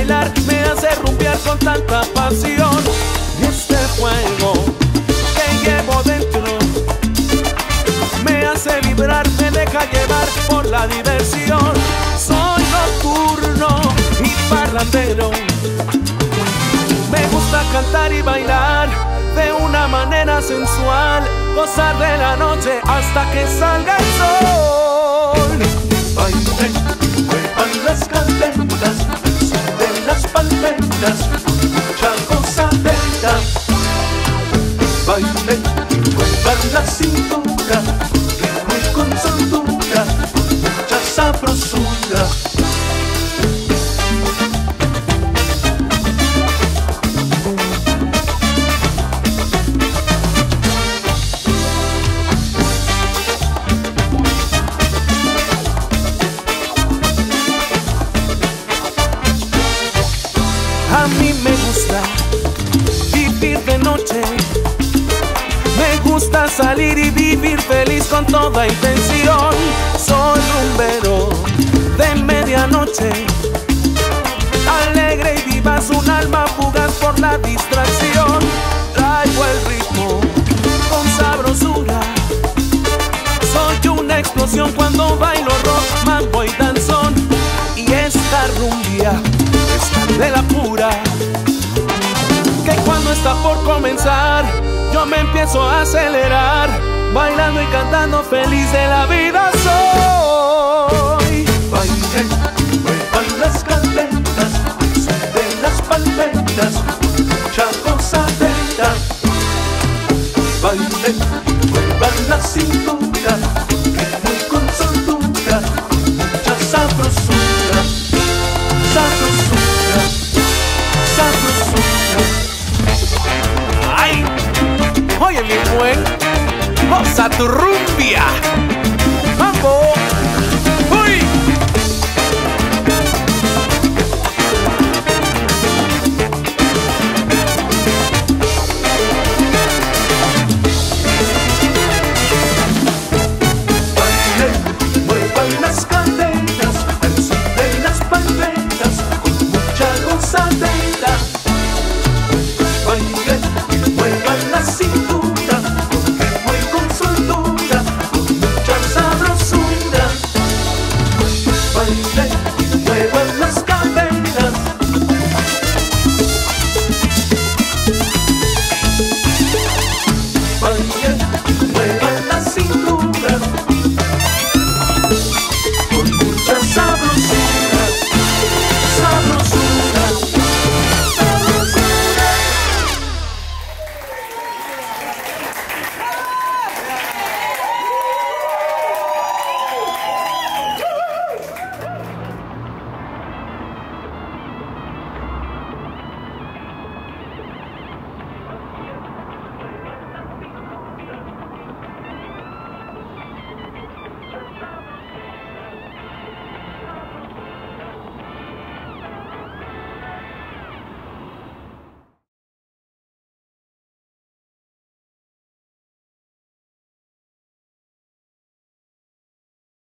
bailar me hace rumbear con tanta pasión. Y este fuego que llevo dentro me hace vibrar, me deja llevar por la diversión. Soy nocturno y parrandero, me gusta cantar y bailar de una manera sensual, gozar de la noche hasta que salga el sol. Bailen, muevan las caderas, de las palmeras, mucha gozadera. Bailen, muevan la cintura, ritmo y con soltura, mucha sabrosura. A mí me gusta vivir de noche, me gusta salir y vivir feliz con toda intención. Soy rumbero de medianoche, alegre y vivaz, un alma fugaz por la distracción. Traigo el ritmo con sabrosura, soy una explosión cuando bailo rock, mambo y danzón. Y esta rumbia es de la pura, que cuando está por comenzar yo me empiezo a acelerar, bailando y cantando feliz de la vida soy. Bailen, muevan las caderas, de las palmeras, mucha gozadera. Bailen, muevan la cintura, ritmo y con soltura, mucha sabrosura, sabrosura, sabrosura. ¡Ay! Oye, mi buen, goza tu rumbia.